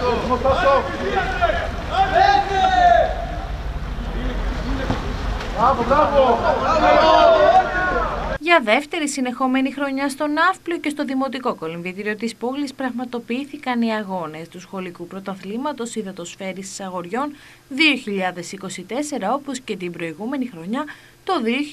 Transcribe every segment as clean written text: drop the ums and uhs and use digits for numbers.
Για δεύτερη συνεχόμενη χρονιά στο Ναύπλιο και στο Δημοτικό Κολυμβητήριο της πόλης πραγματοποιήθηκαν οι αγώνες του Σχολικού Πρωταθλήματος Υδατοσφαίρισης Αγοριών 2024, όπως και την προηγούμενη χρονιά το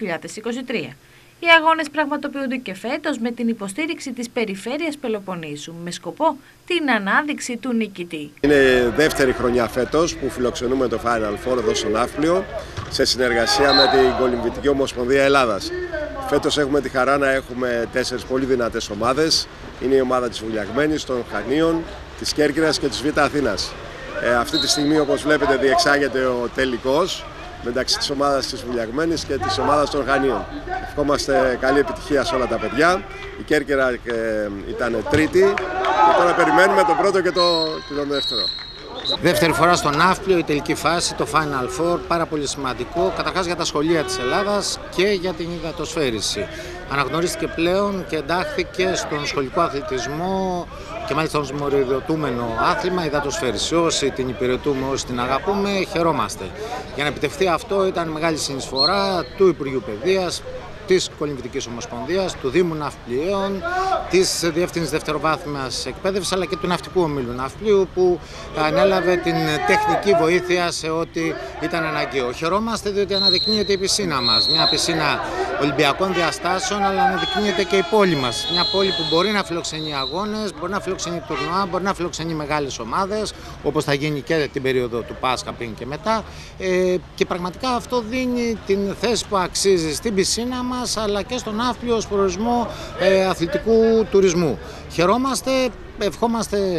2023. Οι αγώνες πραγματοποιούνται και φέτος με την υποστήριξη της Περιφέρειας Πελοποννήσου με σκοπό την ανάδειξη του νικητή. Είναι δεύτερη χρονιά φέτος που φιλοξενούμε το Final Four εδώ στο Ναύπλιο σε συνεργασία με την Κολυμβητική Ομοσπονδία Ελλάδας. Φέτος έχουμε τη χαρά να έχουμε 4 πολύ δυνατές ομάδες. Είναι η ομάδα της Βουλιαγμένης, των Χανίων, της Κέρκυρας και της Β' Αθήνας. Αυτή τη στιγμή, όπως βλέπετε, διεξάγεται ο τελικός μεταξύ της ομάδας της Βουλιαγμένης και της ομάδας των Χανίων. Ευχόμαστε καλή επιτυχία σε όλα τα παιδιά. Η Κέρκυρα ήταν τρίτη και τώρα περιμένουμε τον πρώτο και τον δεύτερο. Δεύτερη φορά στο Ναύπλιο, η τελική φάση, το Final Four, πάρα πολύ σημαντικό, καταρχάς για τα σχολεία της Ελλάδας και για την υδατοσφαίριση. Αναγνωρίστηκε πλέον και εντάχθηκε στον σχολικό αθλητισμό και μάλιστα ως μοριοδοτούμενο άθλημα υδατοσφαίριση. Όσοι την υπηρετούμε, όσοι την αγαπούμε, χαιρόμαστε. Για να επιτευχθεί αυτό ήταν μεγάλη συνεισφορά του Υπουργείου Παιδείας, της Κολυμβητικής Ομοσπονδίας, του Δήμου Ναυπλιαίων, της Διεύθυνσης Δευτεροβάθμιας Εκπαίδευσης αλλά και του Ναυτικού Ομίλου Ναυπλίου που ανέλαβε την τεχνική βοήθεια σε ό,τι ήταν αναγκαίο. Χαιρόμαστε διότι αναδεικνύεται η πισίνα μας, μια πισίνα Ολυμπιακών διαστάσεων, αλλά αναδεικνύεται και η πόλη μας. Μια πόλη που μπορεί να φιλοξενεί αγώνες, μπορεί να φιλοξενεί τουρνουά, μπορεί να φιλοξενεί μεγάλες ομάδες, όπως θα γίνει και την περίοδο του Πάσχα πριν και μετά. Και πραγματικά αυτό δίνει την θέση που αξίζει στην πισίνα μας, αλλά και στον Ναύπλιο ως προορισμό αθλητικού τουρισμού. Χαιρόμαστε, ευχόμαστε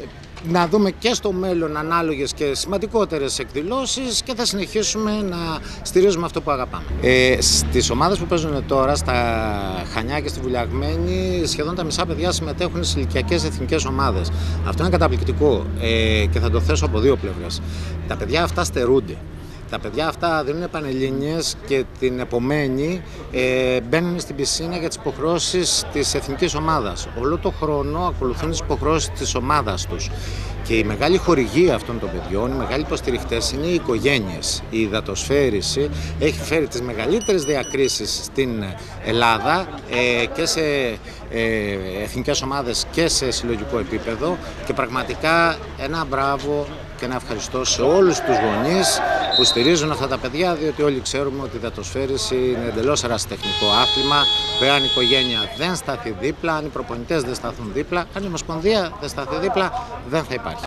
να δούμε και στο μέλλον ανάλογες και σημαντικότερες εκδηλώσεις και θα συνεχίσουμε να στηρίζουμε αυτό που αγαπάμε. Στις ομάδες που παίζουν τώρα, στα Χανιά και στη Βουλιαγμένη, σχεδόν τα μισά παιδιά συμμετέχουν σε ηλικιακές εθνικές ομάδες. Αυτό είναι καταπληκτικό και θα το θέσω από δύο πλευρές. Τα παιδιά αυτά στερούνται. Τα παιδιά αυτά δίνουν πανελλήνιες και την επομένη μπαίνουν στην πισίνα για τις υποχρεώσεις της εθνικής ομάδας. Όλο το χρόνο ακολουθούν τις υποχρεώσεις της ομάδας τους. Και η μεγάλη χορηγία αυτών των παιδιών, οι μεγάλοι υποστηριχτές είναι οι οικογένειες. Η υδατοσφαίριση έχει φέρει τις μεγαλύτερες διακρίσεις στην Ελλάδα και σε εθνικές ομάδες και σε συλλογικό επίπεδο και πραγματικά ένα μπράβο και ένα ευχαριστώ σε όλους τους γονείς που στηρίζουν αυτά τα παιδιά, διότι όλοι ξέρουμε ότι η υδατοσφαίριση είναι εντελώς ερασιτεχνικό άθλημα, που αν η οικογένεια δεν σταθεί δίπλα, αν οι προπονητές δεν σταθούν δίπλα, αν η Ομοσπονδία δεν σταθεί δίπλα, δεν θα υπάρχει.